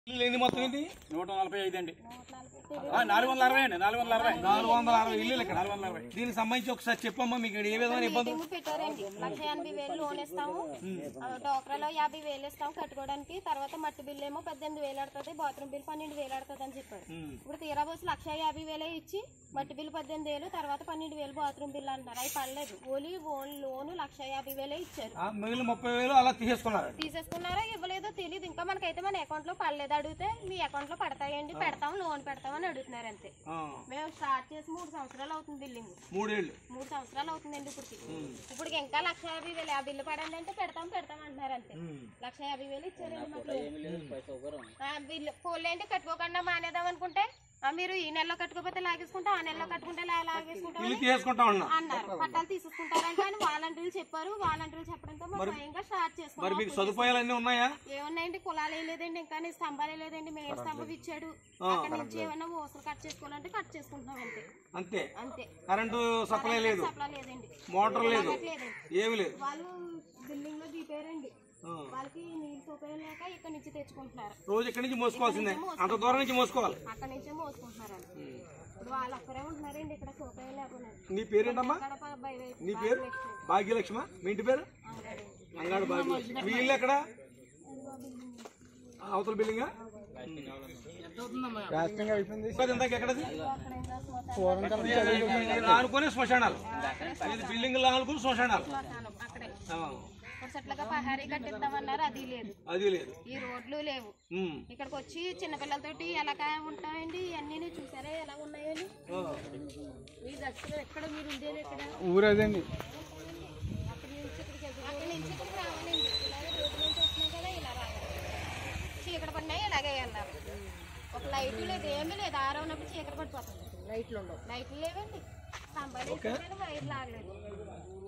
మొత్తం ఏంటి 145 అండి. 460 అండి. 460 ఇల్లు ఇక్కడ. 460. దీనికి సంబంధించి ఒకసారి చెప్పమ్మా, మీకు ఏ విధమైన ఇబ్బంది పెట్టారండి. 1,80,000 లోన్ ఇస్తాము, డోక్రాలో 50,000 ఇస్తాము కట్టుకోవడానికి. తర్వాత మట్టి బిల్లు ఏమో 18,000 ఆడుతుంది, బాత్రూమ్ బిల్ 12,000 ఆడుతుంది అని చెప్పారు. ఇప్పుడు తీరా పోసి 1,50,000 ఇచ్చి మట్టి బిల్లు 18,000, తర్వాత 12,000 బాత్రూమ్ బిల్లు అంటారు. అవి పడలేదు. ఓన్లీ లోన్ 1,50,000 ఇచ్చారు. మిగిలిన 30,000 అలా తీసేసుకున్నారో ఇవ్వలేదో తెలియదు. ఇంకా మనకైతే మన అకౌంట్ లో పడలేదు. అడిగితే మీ అకౌంట్ లో పడతాయండి, పెడతాం, లోన్ పెడతామని అడుగుతున్నారు అంతే. మేము స్టార్ట్ చేసి 3 సంవత్సరాలు అవుతుంది. బిల్లింగ్ 3 సంవత్సరాలు అవుతుందండి. ఇప్పుడు ఇంకా 1,50,000 ఆ బిల్లు పడండి అంటే పెడతాం అంటున్నారు అంతే. 1,50,000 ఇచ్చారండి మాకు బిల్లు. పోలేంటి కట్టుకోకుండా మానేదాం అనుకుంటే మీరు ఈ నెలలో కట్టుకోకపోతే లాగేసుకుంటాం, ఆ నెలలో కట్టుకుంటే లాగేసుకుంటాం అన్నారు. పట్టాలు తీసేసుకుంటారంటే అని వాలంటీర్లు చెప్పారు. వాలంటీర్లు చెప్పడంతో స్వయంగా స్టార్ట్ చేసుకుంటాం. సదుపాయాలు ఉన్నాయా? ఏమున్నాయండి, కులాలు వేయలేదండి, ఇంకా స్తంభాలు వేయలేదండి. మేయర్ స్తంభం ఇచ్చాడు. అక్కడ నుంచి ఏమన్నా ఓసలు కట్ చేసుకోవాలంటే కట్ చేసుకుంటాం అంతే. కరెంటు సప్లై లేదు, లేదండి, మోటార్ లేదు, ఏమి లేదు. వాళ్ళు బిల్డింగ్ లో దిపారండి. వాళ్ళకి నీళ్ళు సౌకర్యం లేక ఇక్కడ నుంచి తెచ్చుకుంటున్నారు. రోజు ఇక్కడ నుంచి మోసుకోవాల్సిందే, అంత దూరం నుంచి మోసుకోవాలి. అక్కడ నుంచే మోసుకుంటున్నారు. ఇప్పుడు వాళ్ళు ఒక్కరే ఉంటున్నారండి ఇక్కడ సౌకర్యం లేకుండా. నీ పేరేంటమ్మా? నీ పేరు భాగ్యలక్ష్మ. మీ ఇంటి పేరు? అంగాడు భాగ్యలక్ష్మి. మీ ఇల్లు ఎక్కడ? అవతల బిల్డింగ్ ఆనుకునే శ్మశానాలు, బిల్డింగ్ ఆనుకుని శ్మశానాలు. చెట్లుగా పహారీ కట్టిద్దామన్నారు, అది లేదు. ఈ రోడ్లు లేవు. ఇక్కడికి వచ్చి చిన్నపిల్లలతోటి ఎలాగా ఉంటాయండి, ఇవన్నీ చూసారా ఎలా ఉన్నాయని. మీ దగ్గర ఎక్కడ మీరు ఉండేది ఎక్కడ? ఊరేదండి. అక్కడి నుంచి ఇక్కడికి రావాలండి. ఇలాగే రోడ్డు నుంచి వస్తున్నాయి కదా, ఇలా రావాలి. చీకటి పడినాయి, ఇలాగే వెళ్ళాలి. ఒక లైట్ లేదు, ఏమీ లేదు. ఆరవనప్పుడు చీకటి పడిపోతుంది. లైట్లు లేవండి, స్తంభాలు వైర్ లాగలేదు.